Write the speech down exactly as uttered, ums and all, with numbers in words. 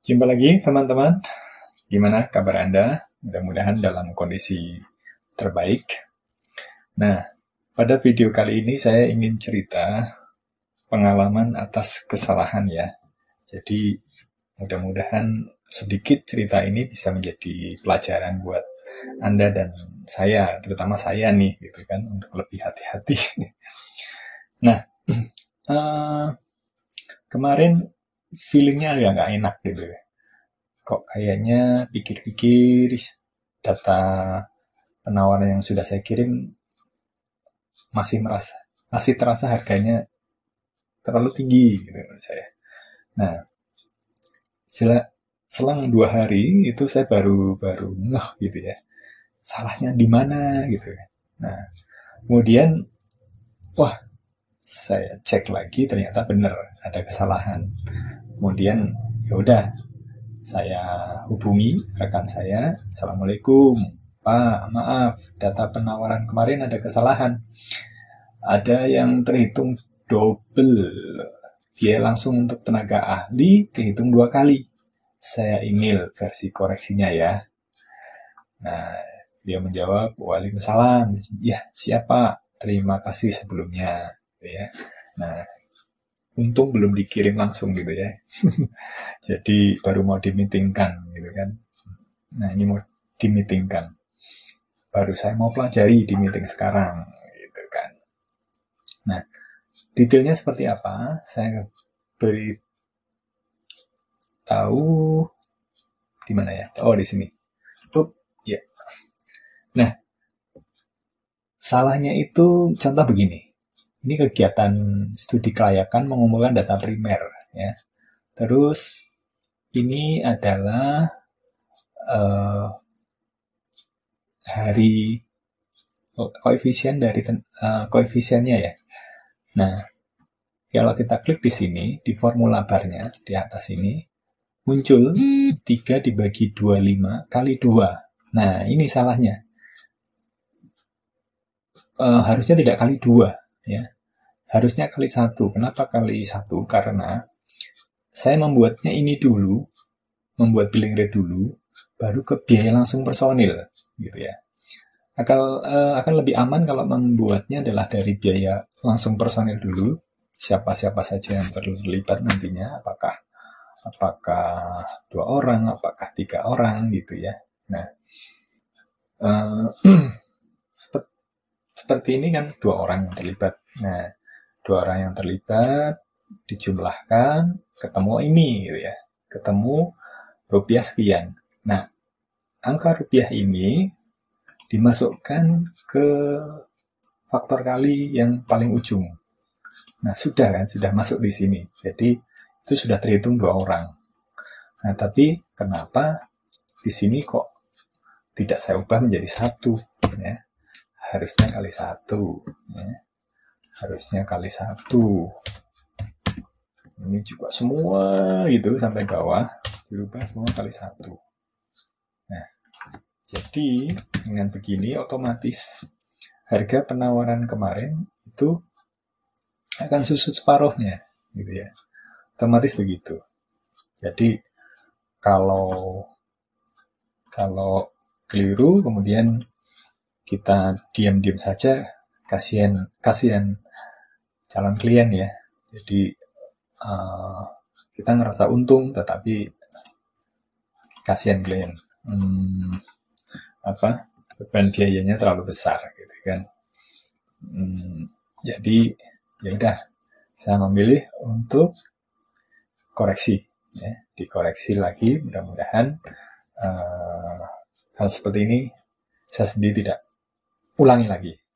Jumpa lagi teman-teman, gimana kabar Anda? Mudah-mudahan dalam kondisi terbaik. Nah, pada video kali ini saya ingin cerita pengalaman atas kesalahan ya. Jadi mudah-mudahan sedikit cerita ini bisa menjadi pelajaran buat Anda dan saya, terutama saya nih, gitu kan, untuk lebih hati-hati. Nah, uh, kemarin feelingnya agak nggak enak gitu ya. Kok kayaknya pikir-pikir data penawaran yang sudah saya kirim masih merasa masih terasa harganya terlalu tinggi gitu menurut saya. Nah, sel- selang dua hari itu saya baru baru ngeh gitu ya, salahnya di mana gitu. Nah, kemudian wah, saya cek lagi ternyata benar ada kesalahan. Kemudian ya udah, saya hubungi rekan saya, Assalamualaikum Pak, maaf, data penawaran kemarin ada kesalahan. Ada yang terhitung double. Biaya langsung untuk tenaga ahli kehitung dua kali. Saya email versi koreksinya ya. Nah, dia menjawab, Waalaikumsalam. Ya, siapa? Terima kasih sebelumnya. Ya. Nah, untung belum dikirim langsung gitu ya. Jadi baru mau dimeetingkan gitu kan. Nah, ini mau dimeetingkan. Baru saya mau pelajari di meeting sekarang gitu kan. Nah, detailnya seperti apa? Saya beri tahu di mana ya? Oh, di sini. Oh, ya. Nah, salahnya itu contoh begini. Ini kegiatan studi kelayakan mengumpulkan data primer ya. Terus ini adalah uh, hari koefisien dari uh, koefisiennya ya. Nah, kalau kita klik di sini, di formula barnya, di atas ini, muncul tiga dibagi dua puluh lima kali dua. Nah, ini salahnya. E, harusnya tidak kali dua. Ya. Harusnya kali satu. Kenapa kali satu? Karena saya membuatnya ini dulu, membuat billing rate dulu, baru ke biaya langsung personil. Gitu ya. Akan, uh, akan lebih aman kalau membuatnya adalah dari biaya langsung personil dulu, siapa-siapa saja yang terlibat nantinya, apakah apakah dua orang, apakah tiga orang gitu ya. Nah, uh, seperti ini kan dua orang yang terlibat. Nah, dua orang yang terlibat dijumlahkan, ketemu ini gitu ya, ketemu rupiah sekian. Nah, angka rupiah ini dimasukkan ke faktor kali yang paling ujung. Nah, sudah kan, sudah masuk di sini. Jadi, itu sudah terhitung dua orang. Nah, tapi kenapa di sini kok tidak saya ubah menjadi satu? Ya? Harusnya kali satu. Ya? Harusnya kali satu. Ini juga semua gitu, sampai bawah. Dirubah semua kali satu. Nah, jadi dengan begini otomatis harga penawaran kemarin itu akan susut separuhnya, gitu ya. Otomatis begitu. Jadi kalau kalau keliru kemudian kita diam-diam saja, kasihan kasihan calon klien ya. Jadi uh, kita ngerasa untung, tetapi kasihan klien. Hmm, apa beban biayanya terlalu besar gitu kan. Hmm, jadi ya udah, saya memilih untuk koreksi ya, dikoreksi lagi. Mudah-mudahan uh, hal seperti ini saya sendiri tidak ulangi lagi.